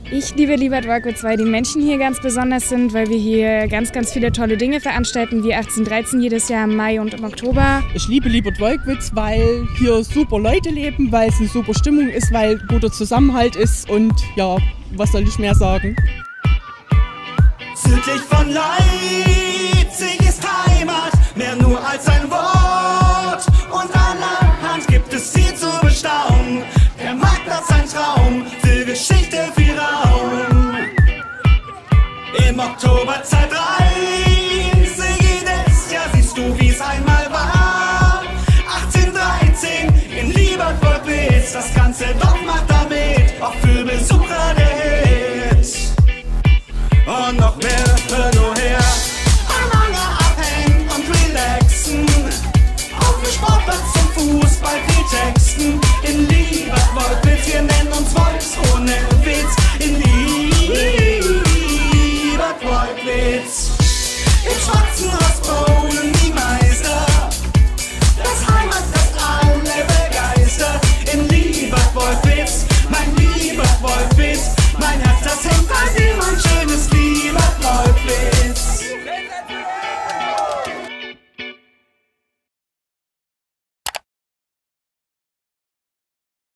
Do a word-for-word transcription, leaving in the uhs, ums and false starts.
Ich liebe Liebertwolkwitz, weil die Menschen hier ganz besonders sind, weil wir hier ganz, ganz viele tolle Dinge veranstalten, wie achtzehn dreizehn jedes Jahr im Mai und im Oktober. Ich liebe Liebertwolkwitz, weil hier super Leute leben, weil es eine super Stimmung ist, weil guter Zusammenhalt ist und ja, was soll ich mehr sagen? Südlich von Leipzig ist Heimat, mehr nur als ein Wort. Und allerhand gibt es viel zu bestaunen. Der Marktplatz ein Traum, für Geschichte, viel Raum. Im Oktober Zeit rein, jedes Jahr siehst du, wie es einmal war. achtzehn dreizehn in Liebertwolkwitz, das ganze Dorf macht damit, auch für Besucher der